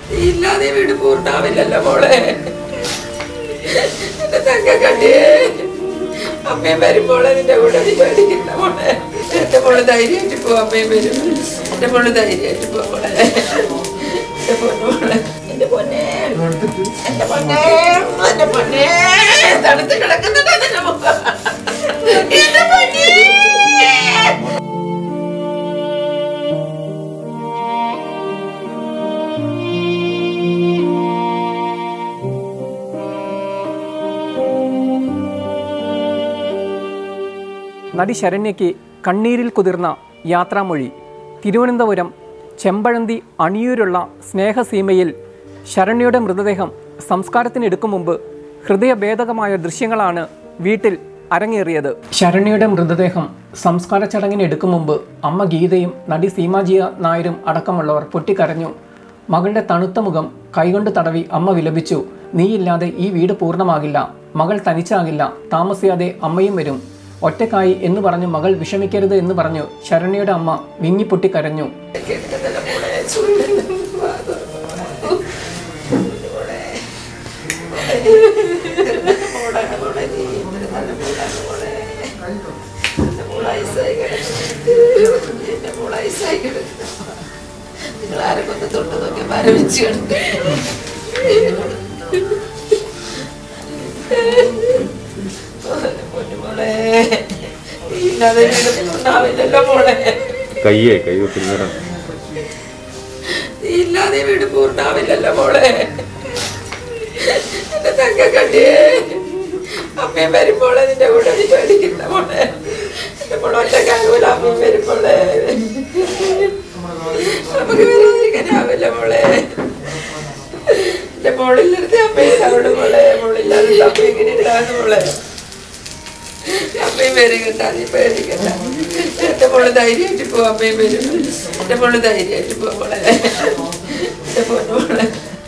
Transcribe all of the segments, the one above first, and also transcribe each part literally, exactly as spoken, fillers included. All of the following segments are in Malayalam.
ഇല്ലാതെ വീട് പൂർണ്ണാവില്ലല്ലോ മോളെ. എന്റെ തങ്കക്കട്ടിയെ അമ്മയും വരുമ്പോളെ നിന്റെ കൂടെ പേടിക്കുന്ന മോളെ. എന്റെ മോള് ധൈര്യമായിട്ട് പോ, അമ്മയും വരും. എന്റെ മോള് ധൈര്യമായിട്ട് പോ മോളെ. എന്റെ പൊന്നോളെ, എന്റെ പൊന്നെ, എന്റെ പൊന്നെ, എന്റെ പൊന്നെ, തണുത്ത് കിടക്കുന്നുണ്ടോ നിന്റെ മുഖം? എന്റെ പൊന്നെ. നടി ശരണ്യയ്ക്ക് കണ്ണീരിൽ കുതിർന്ന യാത്രാമൊഴി. തിരുവനന്തപുരം ചെമ്പഴന്തി അണിയൂരുള്ള സ്നേഹസീമയിൽ ശരണ്യയുടെ മൃതദേഹം സംസ്കാരത്തിനെടുക്കും മുമ്പ് ഹൃദയഭേദകമായ ദൃശ്യങ്ങളാണ് വീട്ടിൽ അരങ്ങേറിയത്. ശരണ്യയുടെ മൃതദേഹം സംസ്കാര ചടങ്ങിനെടുക്കും മുമ്പ് അമ്മ ഗീതയും നടി സീമാജിയ നായരും അടക്കമുള്ളവർ പൊട്ടിക്കരഞ്ഞു. മകളുടെ തണുത്ത മുഖം കൈകൊണ്ട് തടവി അമ്മ വിലപിച്ചു. നീയില്ലാതെ ഈ വീട് പൂർണ്ണമാകില്ല, മകൾ തനിച്ചാകില്ല, താമസിയാതെ അമ്മയും വരും, ഒറ്റക്കായി എന്ന് പറഞ്ഞു മകൾ വിഷമിക്കരുത് എന്ന് പറഞ്ഞു ശരണ്യയുടെ അമ്മ വിങ്ങിപ്പൊട്ടിക്കരഞ്ഞു. ആരൊക്കെ തൊട്ട് നോക്കി മരവിച്ചു കയ്യേ കൈ ഇല്ലാതെ വീട് പൂർണ്ണാവില്ലല്ലോ മോളെ. എന്റെ തങ്കക്കട്ടിയെ അമ്മയും വരുമ്പോളെ നിന്റെ കൂടെ പേടിക്കുന്ന മോളെ. എന്റെ മോളെ ഒറ്റക്കാകൂല, അമ്മയും വരുമ്പോളെ നമുക്ക് വരാതിരിക്കാനാവില്ല മോളെ. എന്റെ മോളില്ലാതെ അമ്മയില്ലാവോട് മോളെ. മോളില്ലാതെ അമ്മ എങ്ങനെ ഉണ്ടാകുന്നു മോളെ. അമ്മയും വരികണ്ട, നീ പേടിക്കണ്ട. എന്റെ മോള് ധൈര്യമായിട്ട് പോ, അമ്മയും വരും. എന്റെ മോള് ധൈര്യമായിട്ട് പോ മോളെ. എന്റെ പൊന്നോളെ,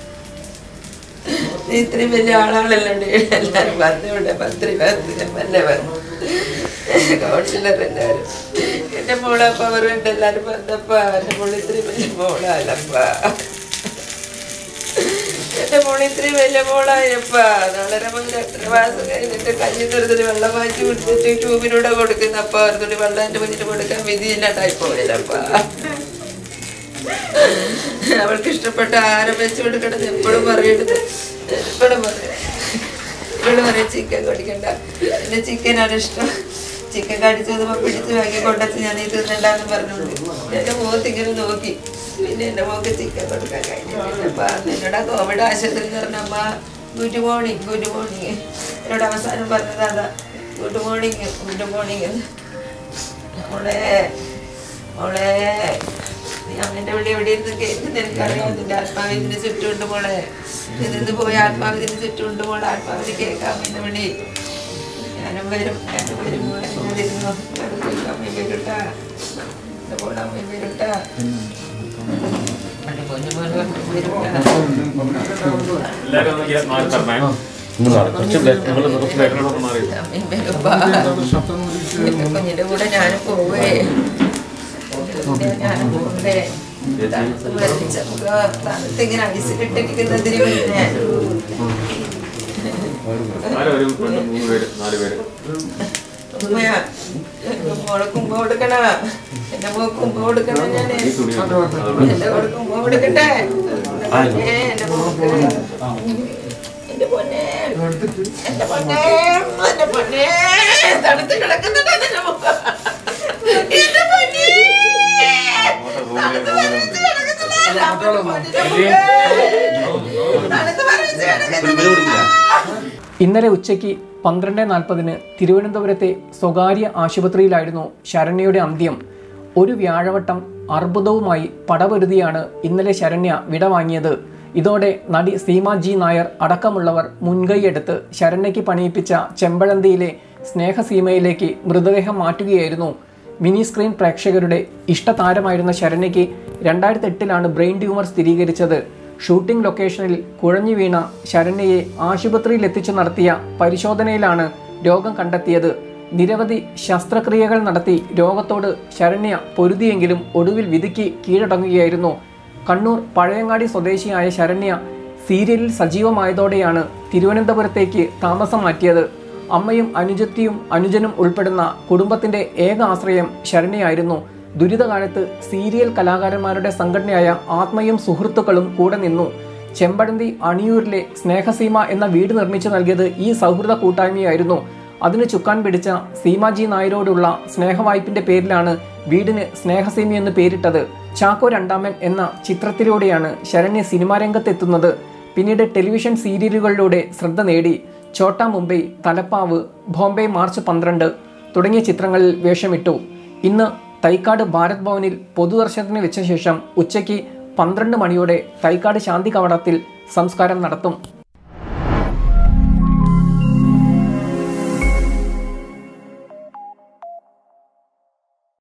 നീ ഇത്രയും വലിയ ആളാണല്ലോ. എല്ലാരും പറഞ്ഞൂടെ പത്രി വല്ല പറഞ്ഞു കൗൺസിലർ എല്ലാരും. എന്റെ മോളെ പവറുണ്ട് എല്ലാരും വന്നപ്പാ. എന്റെ മോള് ഇത്രയും വലിയ മോളാലപ്പാ. എന്റെ മോള് ഇത്രയും വലിയ മോളായപ്പാ. വളരെ മുതൽ എത്ര മാസം കഴിഞ്ഞിട്ട് കഞ്ഞി തുറന്നിട്ട് വെള്ളം മാറ്റി കുടിച്ചിട്ട് ട്യൂബിലൂടെ കൊടുക്കുന്നപ്പ തുണി വെള്ളം എന്റെ കുഞ്ഞിട്ട് കൊടുക്കാൻ വിധിയില്ലാണ്ടായി പോയല്ലപ്പാ. അവൾക്ക് ഇഷ്ടപ്പെട്ട ആഹാരം വെച്ച് കൊടുക്കണത് എപ്പോഴും പറയരുത്. എപ്പോഴും പറയാം എപ്പോഴും പറയാം ചിക്കൻ കൊടുക്കണ്ട, എന്റെ ചിക്കനാണ് ഇഷ്ടം. ചിക്കൻ കടിച്ചതുമ്പോ പിടിച്ച് വാങ്ങി കൊണ്ടച്ച് ഞാൻ ഈ തിന്നണ്ടെന്ന് പറഞ്ഞോണ്ട് എന്റെ മുഖത്ത് ഇങ്ങനെ നോക്കി. പിന്നെ എന്റെ മോക്ക് ചിക്കൻ കൊടുക്കാൻ കഴിഞ്ഞിട്ടില്ലപ്പാ. എന്നോട് ആ കോവിഡ് ആശുപത്രി എന്ന് പറഞ്ഞ അമ്മ ഗുഡ് മോർണിംഗ് ഗുഡ് മോർണിംഗ് എന്നോട് അവസാനം പറഞ്ഞത് അതാ, ഗുഡ് മോർണിംഗ് ഗുഡ് മോർണിംഗ്. മോളെ മോളെ, നീ അമ്മേന്റെ ഇവിടെ എവിടെ ഇരുന്ന് കേൾക്കുന്ന എനിക്കറിയാം. നിന്റെ ആത്മാവിന് ചുറ്റുമുണ്ട് മോളെ. ഇതിന്ന് പോയി ആത്മാവിന് ചുറ്റുമുണ്ട് മോളെ. ആത്മാവിന് കേൾക്കാം എന്നെ വിളി. ഞാനും വരും, ഞാനും വരും മോളെ. ഞാനിരുന്നു അമ്മയും വരൂട്ടാ. എന്റെ മോളെ അമ്മയും വരൂട്ടാ. എന്റെ പൊന്നു മോനെ വരൂട്ടാ. കുഞ്ഞിന്റെ കൂടെ ഞാനും പോവേ. ഞാനും പോകണ്ടേ. തണുത്ത് വരച്ച മുഖം തണുത്തിങ്ങനെ ഐസിലിട്ടിരിക്കുന്നതിന് പിന്നെ ഉമ്മയാ മോളെ കുമ്പ കൊടുക്കണ. എന്റെ മോൾ കുമ്പ കൊടുക്കണം. ഞാന് എന്റെ മോളെ കുമ്പ കൊടുക്കട്ടെ. എന്റെ മോക്ക് എന്റെ പൊന്നെ, എന്റെ പൊന്നെ, എന്റെ പൊന്നെ, തണുത്ത് കിടക്കുന്നുണ്ടോ നിന്റെ മുഖം? എന്റെ പൊന്നെ, ഇന്നലെ ഉച്ചയ്ക്ക് പന്ത്രണ്ട് നാൽപ്പതിന് തിരുവനന്തപുരത്തെ സ്വകാര്യ ആശുപത്രിയിലായിരുന്നു ശരണ്യയുടെ അന്ത്യം. ഒരു വ്യാഴവട്ടം അർബുദവുമായി പടപൊരുതിയാണ് ഇന്നലെ ശരണ്യ വിടവാങ്ങിയത്. ഇതോടെ നടി സീമാജി നായർ അടക്കമുള്ളവർ മുൻകൈയെടുത്ത് ശരണ്യയ്ക്ക് പണിയിപ്പിച്ച ചെമ്പഴന്തിയിലെ സ്നേഹസീമയിലേക്ക് മൃതദേഹം മാറ്റുകയായിരുന്നു. മിനി സ്ക്രീൻ പ്രേക്ഷകരുടെ ഇഷ്ടതാരമായിരുന്ന ശരണ്യയ്ക്ക് രണ്ടായിരത്തി എട്ടിലാണ് ബ്രെയിൻ ട്യൂമർ സ്ഥിരീകരിച്ചത്. ഷൂട്ടിംഗ് ലൊക്കേഷനിൽ കുഴഞ്ഞു വീണ ശരണ്യയെ ആശുപത്രിയിൽ എത്തിച്ചു നടത്തിയ പരിശോധനയിലാണ് രോഗം കണ്ടെത്തിയത്. നിരവധി ശസ്ത്രക്രിയകൾ നടത്തി രോഗത്തോട് ശരണ്യ പൊരുതിയെങ്കിലും ഒടുവിൽ വിധിക്ക് കീഴടങ്ങുകയായിരുന്നു. കണ്ണൂർ പഴയങ്ങാടി സ്വദേശിയായ ശരണ്യ സീരിയലിൽ സജീവമായതോടെയാണ് തിരുവനന്തപുരത്തേക്ക് താമസം മാറ്റിയത്. അമ്മയും അനുജത്തിയും അനുജനും ഉൾപ്പെടുന്ന കുടുംബത്തിന്റെ ഏക ആശ്രയം ശരണ്യയായിരുന്നു. ദുരിതകാലത്ത് സീരിയൽ കലാകാരന്മാരുടെ സംഘടനയായ ആത്മയും സുഹൃത്തുക്കളും കൂടെ നിന്നു. ചെമ്പഴന്തി അണിയൂരിലെ സ്നേഹസീമ എന്ന വീട് നിർമ്മിച്ചു നൽകിയത് ഈ സൗഹൃദ കൂട്ടായ്മയായിരുന്നു. അതിന് ചുക്കാൻ പിടിച്ച സീമാജി നായരോടുള്ള സ്നേഹവായ്പിന്റെ പേരിലാണ് വീടിന് സ്നേഹസീമ എന്ന് പേരിട്ടത്. ചാക്കോ രണ്ടാമൻ എന്ന ചിത്രത്തിലൂടെയാണ് ശരണ്യ സിനിമാ രംഗത്തെത്തുന്നത്. പിന്നീട് ടെലിവിഷൻ സീരിയലുകളിലൂടെ ശ്രദ്ധ നേടി. ചോട്ടാ മുംബൈ, തലപ്പാവ്, ബോംബെ മാർച്ച് പന്ത്രണ്ട് തുടങ്ങിയ ചിത്രങ്ങളിൽ വേഷമിട്ടു. ഇന്ന് തൈക്കാട് ഭാരത് ഭവനിൽ പൊതുദർശനത്തിന് വെച്ച ശേഷം ഉച്ചയ്ക്ക് പന്ത്രണ്ട് മണിയോടെ തൈക്കാട് ശാന്തി കവാടത്തിൽ സംസ്കാരം നടത്തും.